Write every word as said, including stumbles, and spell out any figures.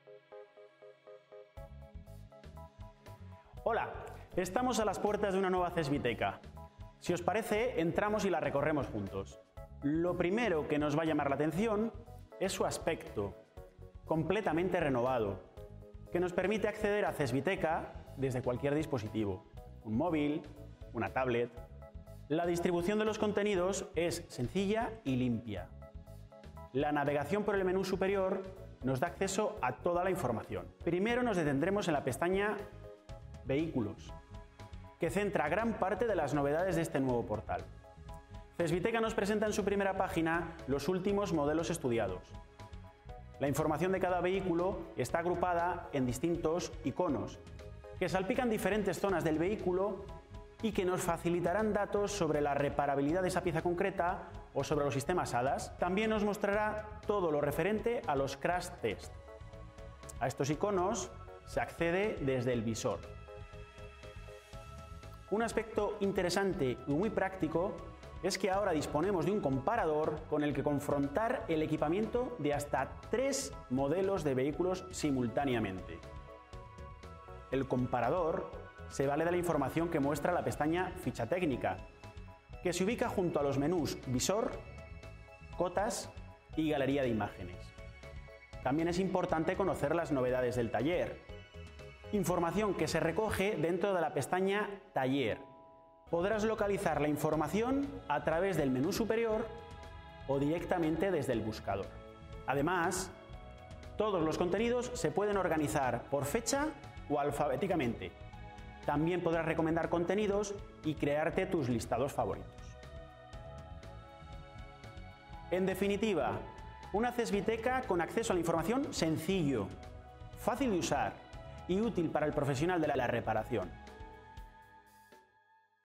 Hola, estamos a las puertas de una nueva CESBITECA. Si os parece, entramos y la recorremos juntos. Lo primero que nos va a llamar la atención es su aspecto, completamente renovado, que nos permite acceder a CESBITECA desde cualquier dispositivo, un móvil, una tablet. La distribución de los contenidos es sencilla y limpia. La navegación por el menú superior nos da acceso a toda la información. Primero nos detendremos en la pestaña Vehículos, que centra gran parte de las novedades de este nuevo portal. CESBITECA nos presenta en su primera página los últimos modelos estudiados. La información de cada vehículo está agrupada en distintos iconos, que salpican diferentes zonas del vehículo y que nos facilitarán datos sobre la reparabilidad de esa pieza concreta o sobre los sistemas A D A S. También nos mostrará todo lo referente a los crash test. A estos iconos se accede desde el visor. Un aspecto interesante y muy práctico es que ahora disponemos de un comparador con el que confrontar el equipamiento de hasta tres modelos de vehículos simultáneamente. El comparador se vale de la información que muestra la pestaña Ficha técnica, que se ubica junto a los menús Visor, Cotas y Galería de imágenes. También es importante conocer las novedades del taller. Información que se recoge dentro de la pestaña Taller. Podrás localizar la información a través del menú superior o directamente desde el buscador. Además, todos los contenidos se pueden organizar por fecha o alfabéticamente. También podrás recomendar contenidos y crearte tus listados favoritos. En definitiva, una CESBITECA con acceso a la información sencillo, fácil de usar y útil para el profesional de la reparación.